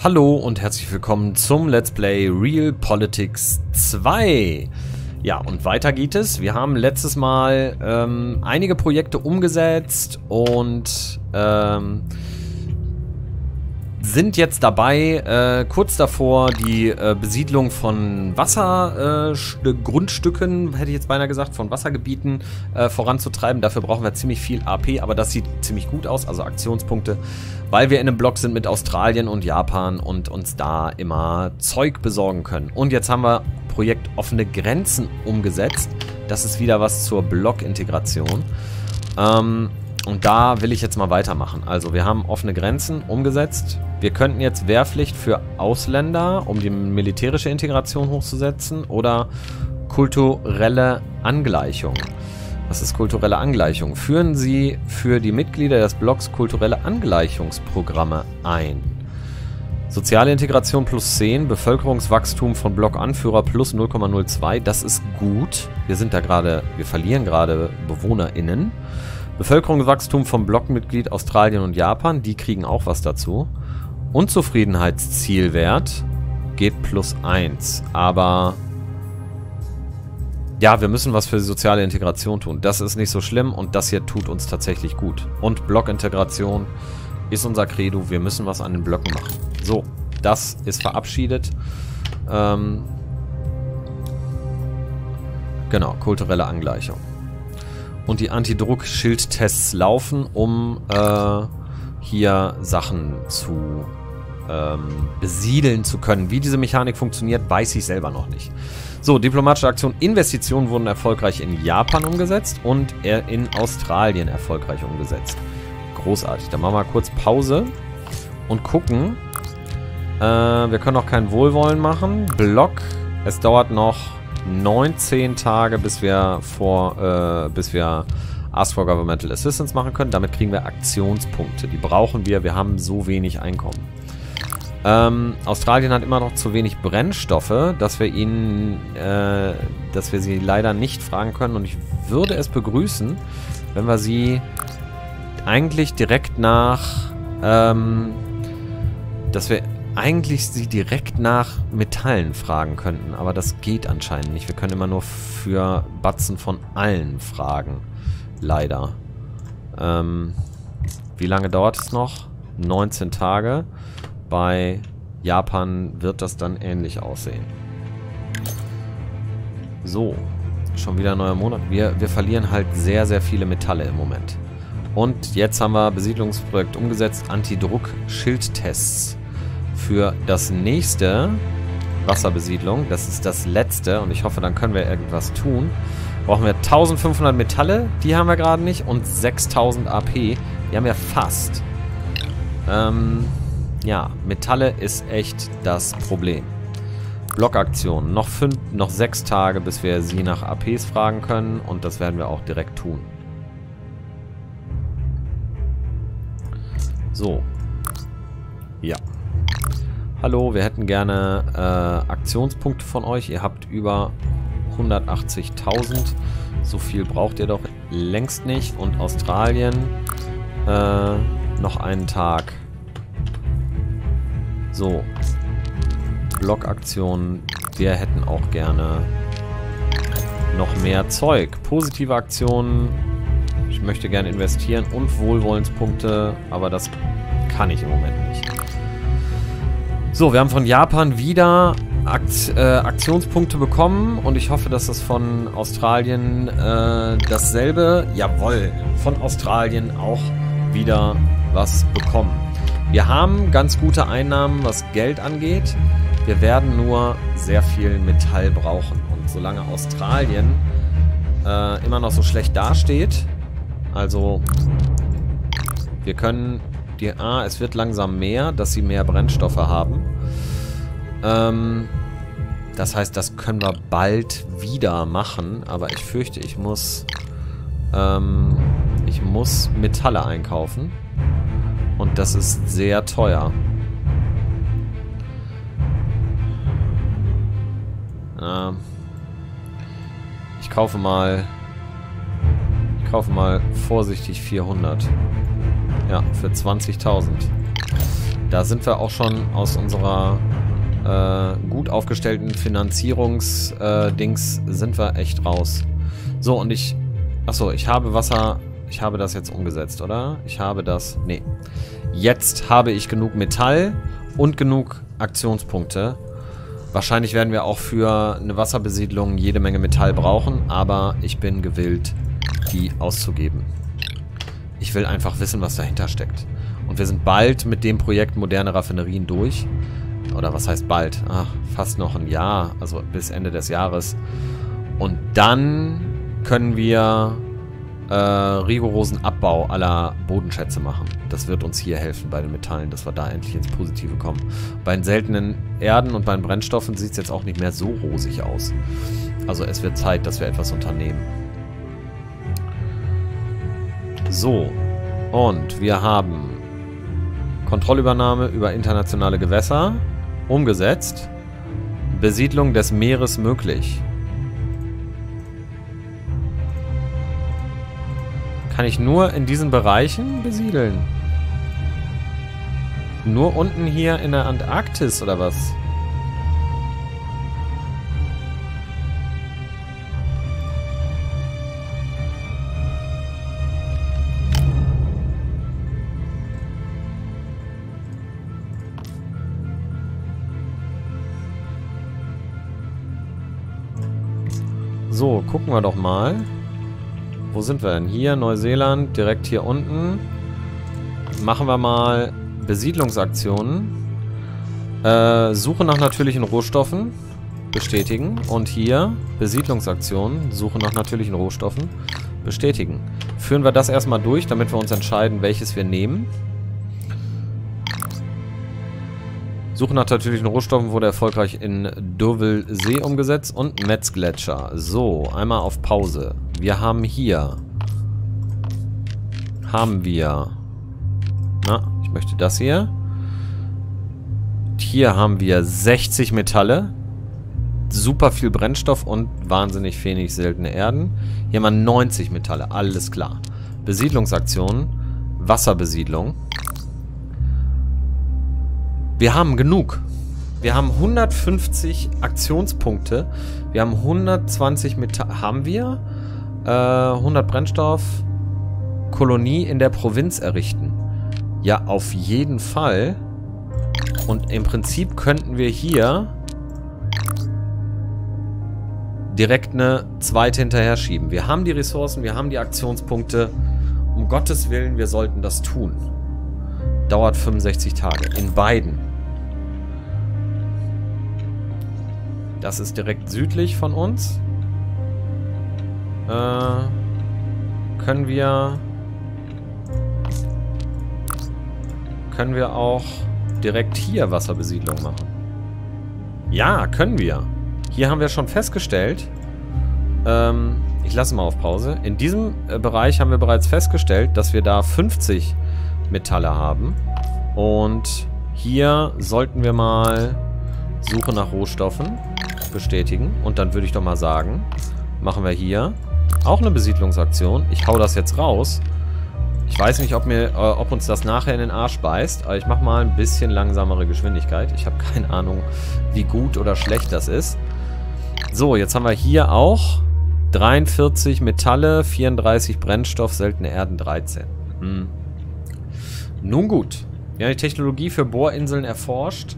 Hallo und herzlich willkommen zum Let's Play Real Politics 2. Ja, und weiter geht es. Wir haben letztes Mal einige Projekte umgesetzt und sind jetzt dabei, kurz davor, die Besiedlung von Wassergrundstücken, hätte ich jetzt beinahe gesagt, von Wassergebieten voranzutreiben. Dafür brauchen wir ziemlich viel AP, aber das sieht ziemlich gut aus, also Aktionspunkte, weil wir in einem Block sind mit Australien und Japan und uns da immer Zeug besorgen können. Und jetzt haben wir Projekt offene Grenzen umgesetzt. Das ist wieder was zur Blockintegration. Und da will ich jetzt mal weitermachen. Also wir haben offene Grenzen umgesetzt. Wir könnten jetzt Wehrpflicht für Ausländer, um die militärische Integration hochzusetzen, oder kulturelle Angleichung. Was ist kulturelle Angleichung? Führen Sie für die Mitglieder des Blocks kulturelle Angleichungsprogramme ein. Soziale Integration plus 10, Bevölkerungswachstum von Blockanführer plus 0,02. Das ist gut. Wir verlieren gerade BewohnerInnen. Bevölkerungswachstum vom Blockmitglied Australien und Japan, die kriegen auch was dazu. Unzufriedenheitszielwert geht plus 1, aber ja, wir müssen was für die soziale Integration tun. Das ist nicht so schlimm und das hier tut uns tatsächlich gut. Und Blockintegration ist unser Credo, wir müssen was an den Blöcken machen. So, das ist verabschiedet. Genau, kulturelle Angleichung. Und die Antidruck-Schildtests laufen, um hier Sachen zu besiedeln zu können. Wie diese Mechanik funktioniert, weiß ich selber noch nicht. So, diplomatische Aktionen, Investitionen wurden erfolgreich in Japan umgesetzt und in Australien erfolgreich umgesetzt. Großartig. Dann machen wir kurz Pause und gucken. Wir können auch kein Wohlwollen machen. Block. Es dauert noch 19 Tage, bis wir Ask for Governmental Assistance machen können. Damit kriegen wir Aktionspunkte. Die brauchen wir. Wir haben so wenig Einkommen. Australien hat immer noch zu wenig Brennstoffe, dass wir sie leider nicht fragen können. Und ich würde es begrüßen, wenn wir sie eigentlich direkt nach Metallen fragen könnten. Aber das geht anscheinend nicht. Wir können immer nur für Batzen von allen fragen. Leider. Wie lange dauert es noch? 19 Tage. Bei Japan wird das dann ähnlich aussehen. So. Schon wieder ein neuer Monat. Wir verlieren halt sehr, sehr viele Metalle im Moment. Und jetzt haben wir Besiedlungsprojekt umgesetzt. Antidruck-Schildtests. Für das nächste Wasserbesiedlung, das ist das letzte und ich hoffe, dann können wir irgendwas tun. Brauchen wir 1500 Metalle, die haben wir gerade nicht, und 6000 AP, die haben wir fast. Ja, Metalle ist echt das Problem. Blockaktion, noch 6 Tage, bis wir sie nach APs fragen können und das werden wir auch direkt tun. So. Ja. Hallo, wir hätten gerne Aktionspunkte von euch. Ihr habt über 180.000. So viel braucht ihr doch längst nicht. Und Australien noch einen Tag. So. Blockaktionen. Wir hätten auch gerne noch mehr Zeug. Positive Aktionen. Ich möchte gerne investieren und Wohlwollenspunkte. Aber das kann ich im Moment nicht. So, wir haben von Japan wieder Aktionspunkte bekommen und ich hoffe, dass das von Australien dasselbe, jawohl, von Australien auch wieder was bekommen. Wir haben ganz gute Einnahmen, was Geld angeht. Wir werden nur sehr viel Metall brauchen. Und solange Australien immer noch so schlecht dasteht, also wir können... es wird langsam mehr, dass sie mehr Brennstoffe haben. Das heißt, das können wir bald wieder machen. Aber ich fürchte, ich muss Metalle einkaufen. Und das ist sehr teuer. Ich kaufe mal vorsichtig 400. Ja, für 20.000. Da sind wir auch schon aus unserer gut aufgestellten Finanzierungsdings sind wir echt raus. So, und achso, ich habe Wasser... Ich habe das jetzt umgesetzt, oder? Ich habe das... Nee. Jetzt habe ich genug Metall und genug Aktionspunkte. Wahrscheinlich werden wir auch für eine Wasserbesiedlung jede Menge Metall brauchen, aber ich bin gewillt, die auszugeben. Ich will einfach wissen, was dahinter steckt. Und wir sind bald mit dem Projekt moderne Raffinerien durch. Oder was heißt bald? Ach, fast noch ein Jahr, also bis Ende des Jahres. Und dann können wir rigorosen Abbau aller Bodenschätze machen. Das wird uns hier helfen bei den Metallen, dass wir da endlich ins Positive kommen. Bei den seltenen Erden und bei den Brennstoffen sieht es jetzt auch nicht mehr so rosig aus. Also es wird Zeit, dass wir etwas unternehmen. So, und wir haben Kontrollübernahme über internationale Gewässer umgesetzt. Besiedlung des Meeres möglich. Kann ich nur in diesen Bereichen besiedeln? Nur unten hier in der Antarktis, oder was? So, gucken wir doch mal. Wo sind wir denn? Hier, Neuseeland, direkt hier unten. Machen wir mal Besiedlungsaktionen. Suche nach natürlichen Rohstoffen. Bestätigen. Und hier, Besiedlungsaktionen. Suche nach natürlichen Rohstoffen. Bestätigen. Führen wir das erstmal durch, damit wir uns entscheiden, welches wir nehmen. Suche nach natürlichen Rohstoffen wurde erfolgreich in Deauville See umgesetzt und Metzgletscher. So, einmal auf Pause. Wir haben hier... ich möchte das hier. Hier haben wir 60 Metalle. Super viel Brennstoff und wahnsinnig wenig seltene Erden. Hier haben wir 90 Metalle, alles klar. Besiedlungsaktionen. Wasserbesiedlung. Wir haben genug. Wir haben 150 Aktionspunkte. Wir haben 120 Metall. Haben wir? 100 Brennstoff. Kolonie in der Provinz errichten. Ja, auf jeden Fall. Und im Prinzip könnten wir hier direkt eine zweite hinterher schieben. Wir haben die Ressourcen, wir haben die Aktionspunkte. Um Gottes Willen, wir sollten das tun. Dauert 65 Tage. In beiden. Das ist direkt südlich von uns. Können wir auch direkt hier Wasserbesiedlung machen? Ja, können wir. Hier haben wir schon festgestellt. Ich lasse mal auf Pause. In diesem Bereich haben wir bereits festgestellt, dass wir da 50 Metalle haben. Und hier sollten wir mal Suche nach Rohstoffen bestätigen. Und dann würde ich doch mal sagen, machen wir hier auch eine Besiedlungsaktion. Ich hau das jetzt raus. Ich weiß nicht, ob uns das nachher in den Arsch beißt, aber ich mache mal ein bisschen langsamere Geschwindigkeit. Ich habe keine Ahnung, wie gut oder schlecht das ist. So, jetzt haben wir hier auch 43 Metalle, 34 Brennstoff, seltene Erden 13. Nun gut. Wir haben die Technologie für Bohrinseln erforscht.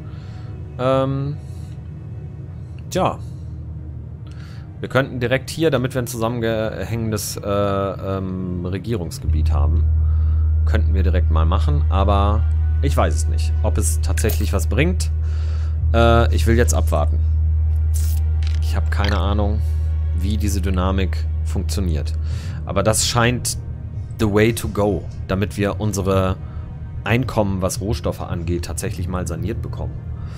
Tja. Wir könnten direkt hier, damit wir ein zusammengehängendes Regierungsgebiet haben, könnten wir direkt mal machen, aber ich weiß es nicht, ob es tatsächlich was bringt. Ich will jetzt abwarten. Ich habe keine Ahnung, wie diese Dynamik funktioniert. Aber das scheint the way to go, damit wir unsere Einkommen, was Rohstoffe angeht, tatsächlich mal saniert bekommen.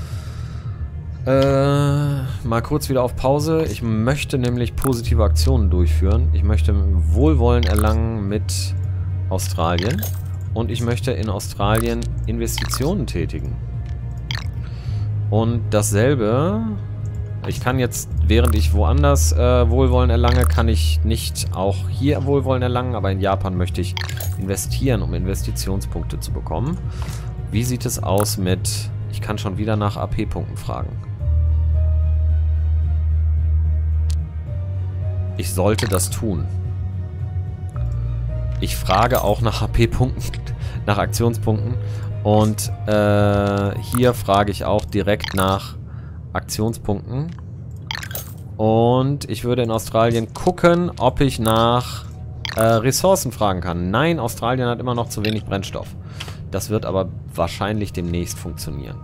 Mal kurz wieder auf Pause. Ich möchte nämlich positive Aktionen durchführen. Ich möchte Wohlwollen erlangen mit Australien. Und ich möchte in Australien Investitionen tätigen. Und dasselbe... Ich kann jetzt, während ich woanders Wohlwollen erlange, kann ich nicht auch hier Wohlwollen erlangen, aber in Japan möchte ich investieren, um Investitionspunkte zu bekommen. Wie sieht es aus mit... Ich kann schon wieder nach AP-Punkten fragen. Ich sollte das tun. Ich frage auch nach AP-Punkten, nach Aktionspunkten. Und hier frage ich auch direkt nach Aktionspunkten. Und ich würde in Australien gucken, ob ich nach Ressourcen fragen kann. Nein, Australien hat immer noch zu wenig Brennstoff. Das wird aber wahrscheinlich demnächst funktionieren.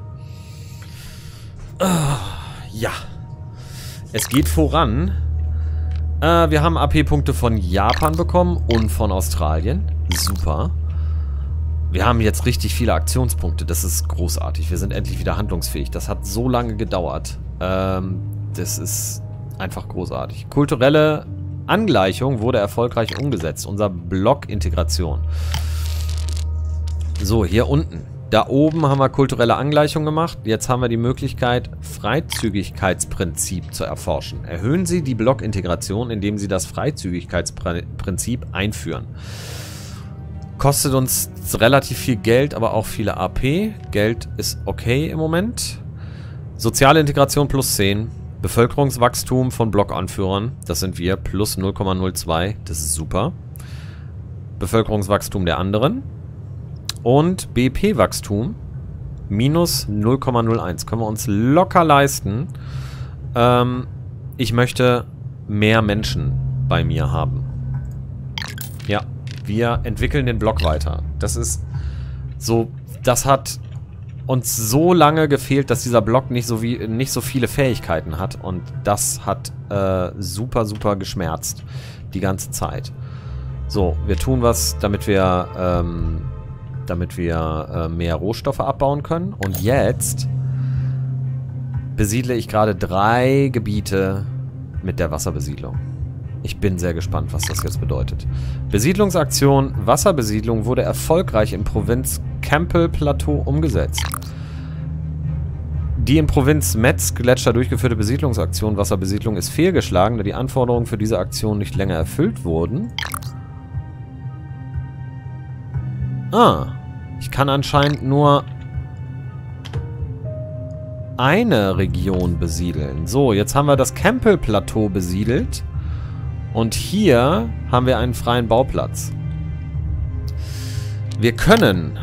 Ja. Es geht voran. Wir haben AP-Punkte von Japan bekommen und von Australien. Super. Wir haben jetzt richtig viele Aktionspunkte. Das ist großartig. Wir sind endlich wieder handlungsfähig. Das hat so lange gedauert. Das ist einfach großartig. Kulturelle Angleichung wurde erfolgreich umgesetzt. Unser Block-Integration. So, hier unten. Da oben haben wir kulturelle Angleichung gemacht. Jetzt haben wir die Möglichkeit, Freizügigkeitsprinzip zu erforschen. Erhöhen Sie die Blockintegration, indem Sie das Freizügigkeitsprinzip einführen. Kostet uns relativ viel Geld, aber auch viele AP. Geld ist okay im Moment. Soziale Integration plus 10. Bevölkerungswachstum von Blockanführern. Das sind wir. Plus 0,02. Das ist super. Bevölkerungswachstum der anderen. Und BP-Wachstum minus 0,01. Können wir uns locker leisten. Ich möchte mehr Menschen bei mir haben. Ja, wir entwickeln den Block weiter. Das ist so, das hat uns so lange gefehlt, dass dieser Block nicht so viele Fähigkeiten hat. Und das hat super, super geschmerzt. Die ganze Zeit. So, wir tun was, damit wir mehr Rohstoffe abbauen können. Und jetzt besiedle ich gerade 3 Gebiete mit der Wasserbesiedlung. Ich bin sehr gespannt, was das jetzt bedeutet. Besiedlungsaktion Wasserbesiedlung wurde erfolgreich in Provinz Campbell Plateau umgesetzt. Die in Provinz Metz Gletscher durchgeführte Besiedlungsaktion Wasserbesiedlung ist fehlgeschlagen, da die Anforderungen für diese Aktion nicht länger erfüllt wurden. Ich kann anscheinend nur eine Region besiedeln. So, jetzt haben wir das Campbell-Plateau besiedelt. Und hier haben wir einen freien Bauplatz. Wir können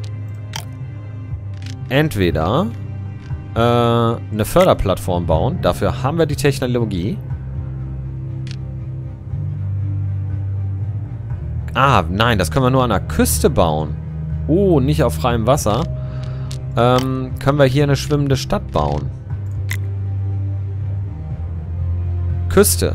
entweder eine Förderplattform bauen. Dafür haben wir die Technologie. Nein, das können wir nur an der Küste bauen. Oh, nicht auf freiem Wasser. Können wir hier eine schwimmende Stadt bauen. Küste.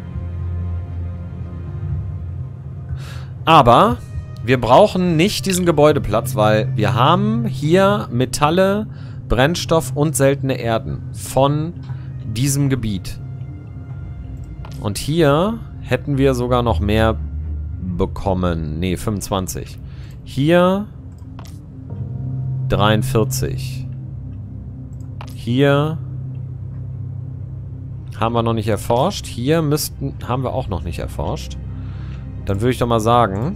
Aber wir brauchen nicht diesen Gebäudeplatz, weil wir haben hier Metalle, Brennstoff und seltene Erden von diesem Gebiet. Und hier hätten wir sogar noch mehr bekommen. Ne, 25. Hier 43. Hier haben wir noch nicht erforscht. Hier haben wir auch noch nicht erforscht. Dann würde ich doch mal sagen...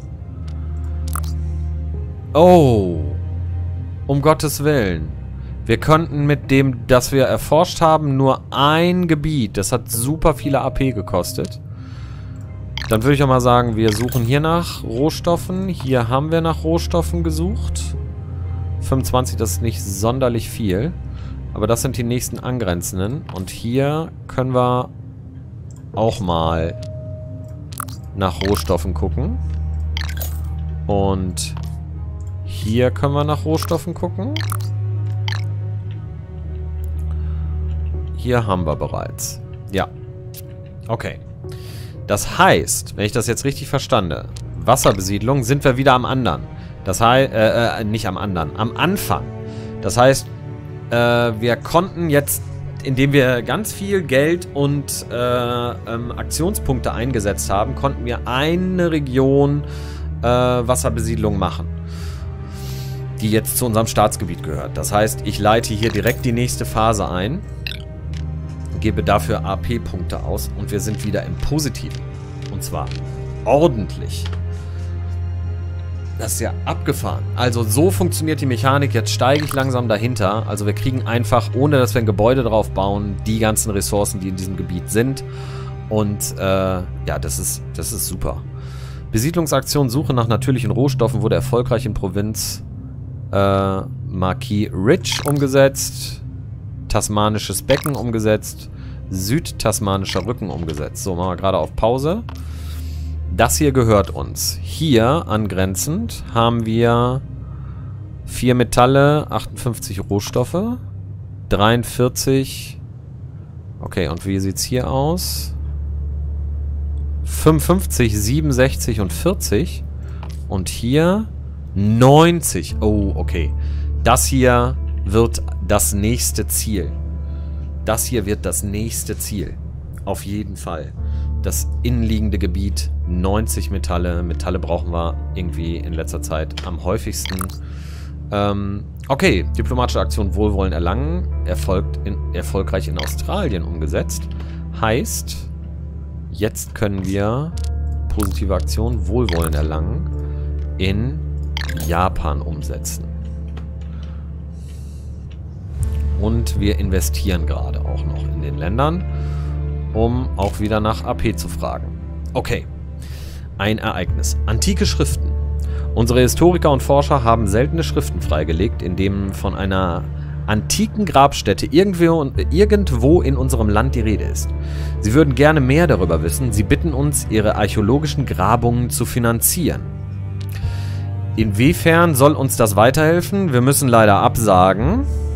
Oh! Um Gottes Willen. Wir könnten mit dem, das wir erforscht haben, nur ein Gebiet. Das hat super viele AP gekostet. Dann würde ich doch mal sagen, wir suchen hier nach Rohstoffen. Hier haben wir nach Rohstoffen gesucht. 25, das ist nicht sonderlich viel. Aber das sind die nächsten angrenzenden. Und hier können wir auch mal nach Rohstoffen gucken. Und hier können wir nach Rohstoffen gucken. Hier haben wir bereits. Ja. Okay. Das heißt, wenn ich das jetzt richtig verstande, Wasserbesiedlung, sind wir wieder am anderen. Das heißt, nicht am anderen, am Anfang. Das heißt, wir konnten jetzt, indem wir ganz viel Geld und Aktionspunkte eingesetzt haben, konnten wir eine Region Wasserbesiedlung machen, die jetzt zu unserem Staatsgebiet gehört. Das heißt, ich leite hier direkt die nächste Phase ein, gebe dafür AP-Punkte aus und wir sind wieder im Positiven. Und zwar ordentlich. Das ist ja abgefahren. Also so funktioniert die Mechanik. Jetzt steige ich langsam dahinter. Also wir kriegen einfach, ohne dass wir ein Gebäude drauf bauen, die ganzen Ressourcen, die in diesem Gebiet sind. Und ja, das ist super. Besiedlungsaktion Suche nach natürlichen Rohstoffen wurde erfolgreich in Provinz Marquis Ridge umgesetzt. Tasmanisches Becken umgesetzt. Südtasmanischer Rücken umgesetzt. So, machen wir gerade auf Pause. Das hier gehört uns. Hier angrenzend haben wir 4 Metalle, 58 Rohstoffe, 43. Okay, und wie sieht es hier aus? 55, 67 und 40. Und hier 90. Oh, okay. Das hier wird das nächste Ziel. Das hier wird das nächste Ziel. Auf jeden Fall. Das innenliegende Gebiet, 90 Metalle. Metalle brauchen wir irgendwie in letzter Zeit am häufigsten. Okay, diplomatische Aktion Wohlwollen erlangen. Erfolgreich in Australien umgesetzt. Heißt, jetzt können wir positive Aktion Wohlwollen erlangen in Japan umsetzen. Und wir investieren gerade auch noch in den Ländern, um auch wieder nach AP zu fragen. Okay, ein Ereignis. Antike Schriften. Unsere Historiker und Forscher haben seltene Schriften freigelegt, in denen von einer antiken Grabstätte irgendwo in unserem Land die Rede ist. Sie würden gerne mehr darüber wissen. Sie bitten uns, ihre archäologischen Grabungen zu finanzieren. Inwiefern soll uns das weiterhelfen? Wir müssen leider absagen.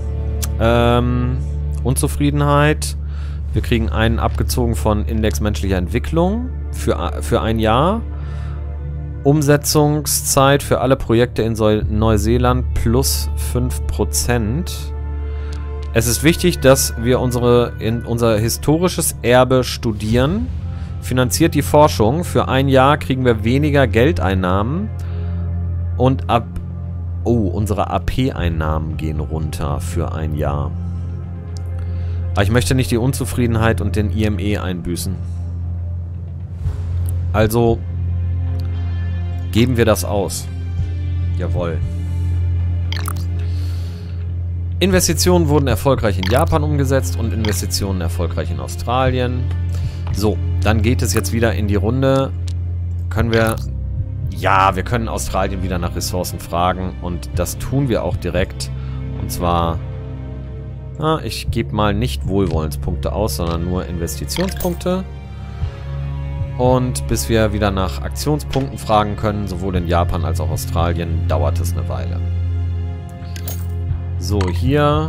Unzufriedenheit. Wir kriegen einen abgezogen von Index menschlicher Entwicklung für ein Jahr. Umsetzungszeit für alle Projekte in Neuseeland plus 5%. Es ist wichtig, dass wir unser historisches Erbe studieren. Finanziert die Forschung. Für ein Jahr kriegen wir weniger Geldeinnahmen. Und unsere AP-Einnahmen gehen runter für ein Jahr. Aber ich möchte nicht die Unzufriedenheit und den IME einbüßen. Also geben wir das aus. Jawohl. Investitionen wurden erfolgreich in Japan umgesetzt und Investitionen erfolgreich in Australien. So, dann geht es jetzt wieder in die Runde. Können wir... Ja, wir können Australien wieder nach Ressourcen fragen und das tun wir auch direkt. Und zwar... ich gebe mal nicht Wohlwollenspunkte aus, sondern nur Investitionspunkte. Und bis wir wieder nach Aktionspunkten fragen können, sowohl in Japan als auch Australien, dauert es eine Weile. So, hier.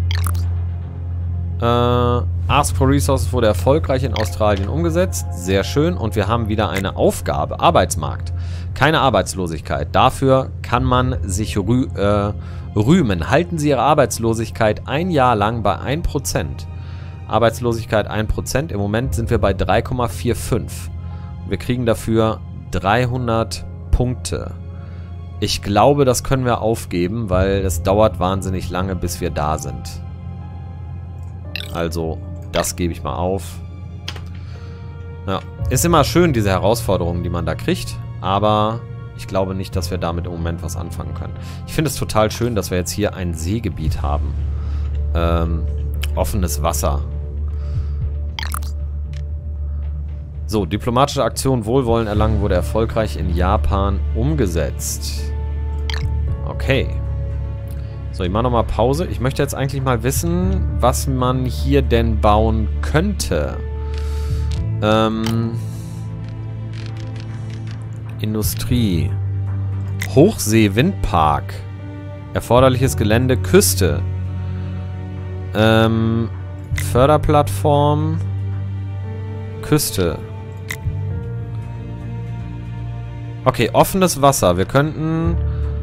Ask for Resources wurde erfolgreich in Australien umgesetzt. Sehr schön. Und wir haben wieder eine Aufgabe. Arbeitsmarkt. Keine Arbeitslosigkeit. Dafür kann man sich rühmen. Halten Sie Ihre Arbeitslosigkeit ein Jahr lang bei 1%. Arbeitslosigkeit 1%. Im Moment sind wir bei 3,45. Wir kriegen dafür 300 Punkte. Ich glaube, das können wir aufgeben, weil es dauert wahnsinnig lange, bis wir da sind. Also, das gebe ich mal auf. Ja, ist immer schön, diese Herausforderungen, die man da kriegt. Aber ich glaube nicht, dass wir damit im Moment was anfangen können. Ich finde es total schön, dass wir jetzt hier ein Seegebiet haben. Offenes Wasser. So, diplomatische Aktion Wohlwollen erlangen wurde erfolgreich in Japan umgesetzt. Okay. So, ich mache nochmal Pause. Ich möchte jetzt eigentlich mal wissen, was man hier denn bauen könnte. Industrie. Hochsee-Windpark. Erforderliches Gelände, Küste. Förderplattform. Küste. Okay, offenes Wasser. Wir könnten...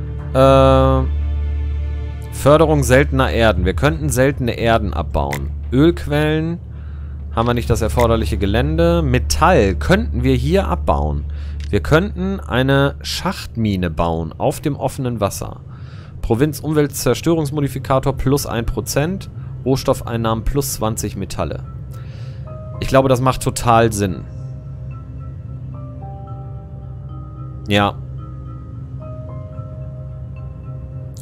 Förderung seltener Erden. Wir könnten seltene Erden abbauen. Ölquellen. Haben wir nicht das erforderliche Gelände. Metall könnten wir hier abbauen. Wir könnten eine Schachtmine bauen auf dem offenen Wasser. Provinz Umweltzerstörungsmodifikator plus 1%. Rohstoffeinnahmen plus 20 Metalle. Ich glaube, das macht total Sinn. Ja.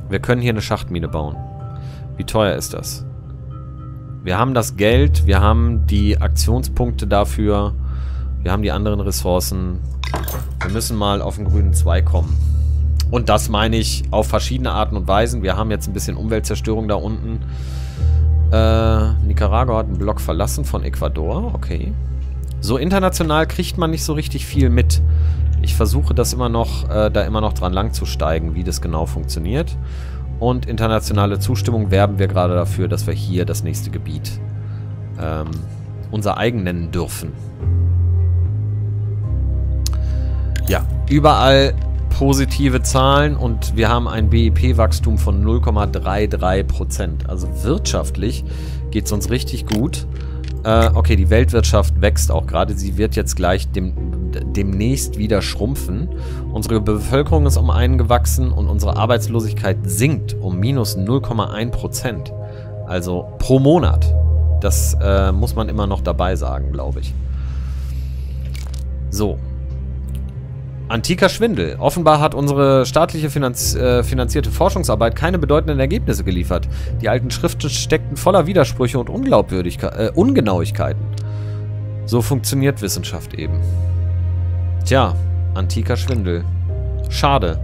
Wir können hier eine Schachtmine bauen. Wie teuer ist das? Wir haben das Geld, wir haben die Aktionspunkte dafür, wir haben die anderen Ressourcen. Wir müssen mal auf den grünen Zweig kommen. Und das meine ich auf verschiedene Arten und Weisen. Wir haben jetzt ein bisschen Umweltzerstörung da unten. Nicaragua hat einen Block verlassen von Ecuador. Okay. So international kriegt man nicht so richtig viel mit. Ich versuche das immer noch, da immer noch dran lang zu steigen, wie das genau funktioniert. Und internationale Zustimmung werben wir gerade dafür, dass wir hier das nächste Gebiet unser eigen nennen dürfen. Ja, überall positive Zahlen und wir haben ein BIP-Wachstum von 0,33%. Also wirtschaftlich geht es uns richtig gut. Okay, die Weltwirtschaft wächst auch gerade. Sie wird jetzt gleich demnächst wieder schrumpfen. Unsere Bevölkerung ist um einen gewachsen und unsere Arbeitslosigkeit sinkt um minus 0,1%. Also pro Monat. Das muss man immer noch dabei sagen, glaube ich. So. Antiker Schwindel. Offenbar hat unsere staatliche finanzierte Forschungsarbeit keine bedeutenden Ergebnisse geliefert. Die alten Schriften steckten voller Widersprüche und Ungenauigkeiten. So funktioniert Wissenschaft eben. Tja, antiker Schwindel. Schade.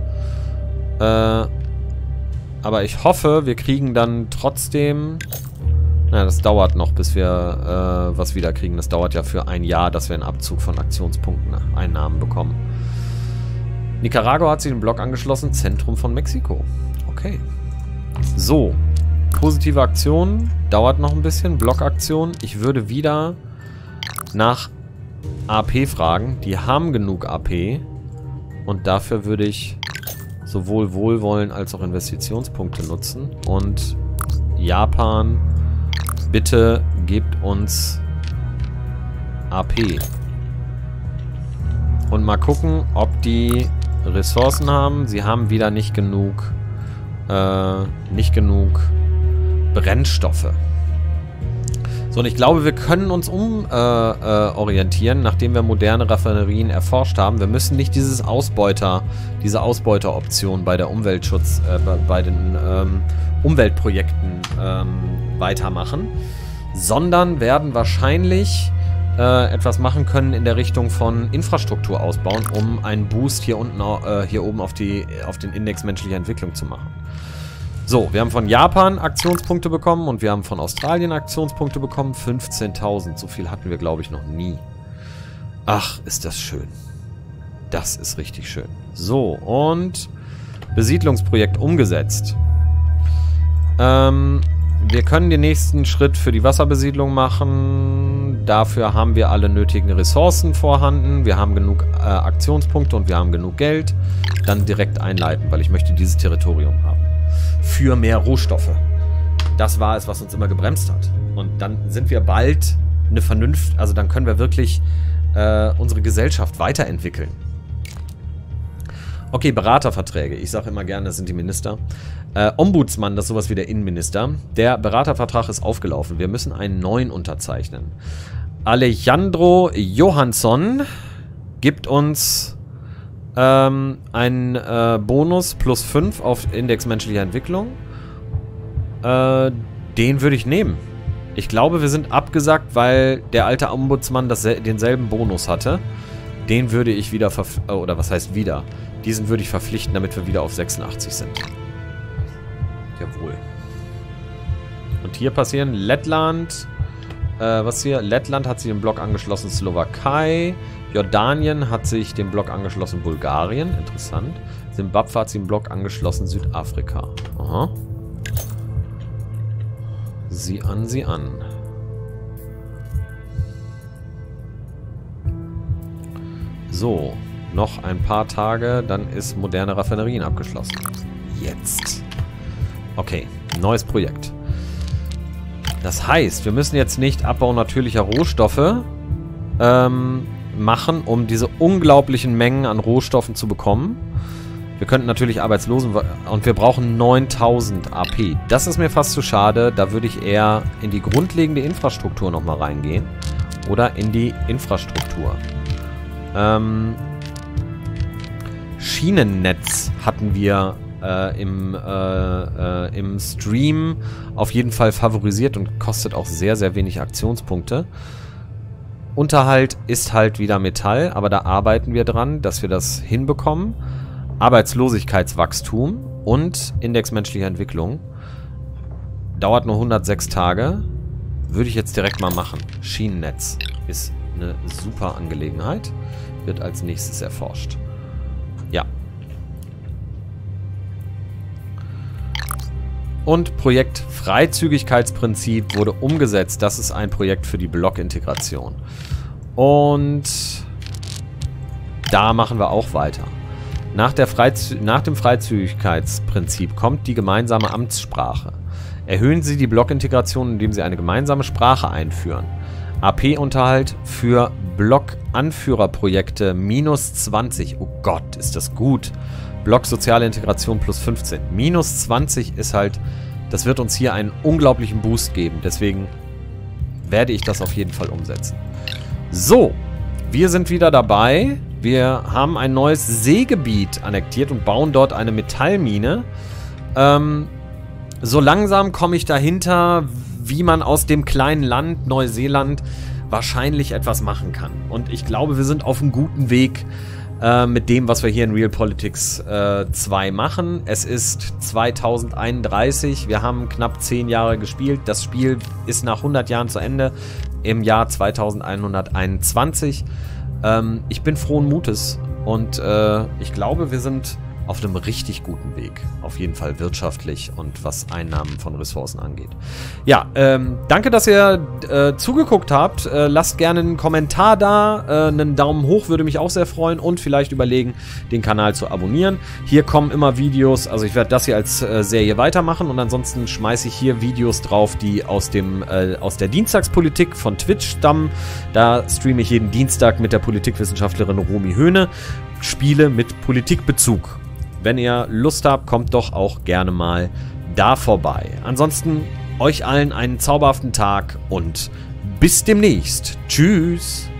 Aber ich hoffe, wir kriegen dann trotzdem... Na, das dauert noch, bis wir was wieder kriegen. Das dauert ja für ein Jahr, dass wir einen Abzug von Aktionspunkten, Einnahmen bekommen. Nicaragua hat sich den Block angeschlossen. Zentrum von Mexiko. Okay. So. Positive Aktion. Dauert noch ein bisschen. Blockaktion. Ich würde wieder nach AP fragen. Die haben genug AP. Und dafür würde ich sowohl Wohlwollen als auch Investitionspunkte nutzen. Und Japan, bitte gebt uns AP. Und mal gucken, ob die Ressourcen haben. Sie haben wieder nicht genug Brennstoffe. So, und ich glaube, wir können uns orientieren, nachdem wir moderne Raffinerien erforscht haben. Wir müssen nicht diese Ausbeuteroption bei der Umweltschutz, bei den Umweltprojekten weitermachen, sondern werden wahrscheinlich etwas machen können in der Richtung von Infrastruktur ausbauen, um einen Boost hier unten, hier oben auf den Index menschlicher Entwicklung zu machen. So, wir haben von Japan Aktionspunkte bekommen und wir haben von Australien Aktionspunkte bekommen. 15.000. So viel hatten wir, glaube ich, noch nie. Ach, ist das schön. Das ist richtig schön. So, und Besiedlungsprojekt umgesetzt. Wir können den nächsten Schritt für die Wasserbesiedlung machen. Dafür haben wir alle nötigen Ressourcen vorhanden. Wir haben genug Aktionspunkte und wir haben genug Geld. Dann direkt einleiten, weil ich möchte dieses Territorium haben. Für mehr Rohstoffe. Das war es, was uns immer gebremst hat. Und dann sind wir bald eine Vernunft, also dann können wir wirklich unsere Gesellschaft weiterentwickeln. Okay, Beraterverträge. Ich sage immer gerne, das sind die Minister. Ombudsmann, das ist sowas wie der Innenminister. Der Beratervertrag ist aufgelaufen. Wir müssen einen neuen unterzeichnen. Alejandro Johansson gibt uns einen Bonus plus 5 auf Index menschlicher Entwicklung. Den würde ich nehmen. Ich glaube, wir sind abgesagt, weil der alte Ombudsmann denselben Bonus hatte. Den würde ich wieder oder was heißt wieder? Diesen würde ich verpflichten, damit wir wieder auf 86 sind. Jawohl. Und hier passieren Lettland. Was hier? Lettland hat sich den Block angeschlossen, Slowakei. Jordanien hat sich dem Block angeschlossen, Bulgarien. Interessant. Simbabwe hat sich dem Block angeschlossen, Südafrika. Aha. Sieh an, sieh an. So, noch ein paar Tage, dann ist moderne Raffinerien abgeschlossen. Jetzt. Okay, neues Projekt. Das heißt, wir müssen jetzt nicht Abbau natürlicher Rohstoffe machen, um diese unglaublichen Mengen an Rohstoffen zu bekommen. Wir könnten natürlich Arbeitslosen... Und wir brauchen 9000 AP. Das ist mir fast zu schade. Da würde ich eher in die grundlegende Infrastruktur nochmal reingehen. Oder in die Infrastruktur. Schienennetz hatten wir im Stream auf jeden Fall favorisiert und kostet auch sehr, sehr wenig Aktionspunkte. Unterhalt ist halt wieder Metall, aber da arbeiten wir dran, dass wir das hinbekommen. Arbeitslosigkeitswachstum und Index menschlicher Entwicklung. Dauert nur 106 Tage. Würde ich jetzt direkt mal machen. Schienennetz ist eine super Angelegenheit. Wird als nächstes erforscht. Ja. Und Projekt Freizügigkeitsprinzip wurde umgesetzt. Das ist ein Projekt für die Blockintegration. Und da machen wir auch weiter. Nach dem Freizügigkeitsprinzip kommt die gemeinsame Amtssprache. Erhöhen Sie die Blockintegration, indem Sie eine gemeinsame Sprache einführen. AP-Unterhalt für Block-Anführerprojekte minus 20. Oh Gott, ist das gut. Block soziale Integration plus 15. Minus 20 ist halt, das wird uns hier einen unglaublichen Boost geben. Deswegen werde ich das auf jeden Fall umsetzen. So, wir sind wieder dabei. Wir haben ein neues Seegebiet annektiert und bauen dort eine Metallmine. So langsam komme ich dahinter, wie man aus dem kleinen Land Neuseeland wahrscheinlich etwas machen kann. Und ich glaube, wir sind auf einem guten Weg mit dem, was wir hier in Realpolitik 2 machen. Es ist 2031, wir haben knapp 10 Jahre gespielt. Das Spiel ist nach 100 Jahren zu Ende, im Jahr 2121. Ich bin frohen Mutes und ich glaube, wir sind auf einem richtig guten Weg. Auf jeden Fall wirtschaftlich und was Einnahmen von Ressourcen angeht. Ja, danke, dass ihr zugeguckt habt. Lasst gerne einen Kommentar da. Einen Daumen hoch würde mich auch sehr freuen und vielleicht überlegen, den Kanal zu abonnieren. Hier kommen immer Videos, also ich werde das hier als Serie weitermachen und ansonsten schmeiße ich hier Videos drauf, die aus der Dienstagspolitik von Twitch stammen. Da streame ich jeden Dienstag mit der Politikwissenschaftlerin Romy Höhne Spiele mit Politikbezug. Wenn ihr Lust habt, kommt doch auch gerne mal da vorbei. Ansonsten euch allen einen zauberhaften Tag und bis demnächst. Tschüss.